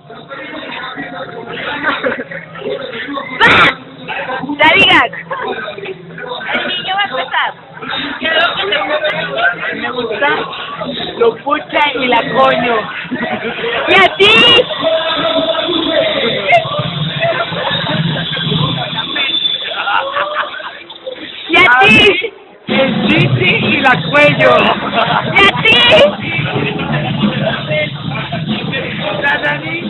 ¡Va! ¡Ya digan! El niño va a empezar. Me gusta lo pucha y la coño. ¡Y a ti! ¡Y a ti! El chichi y la cuello. ¡Y a ti! La nariz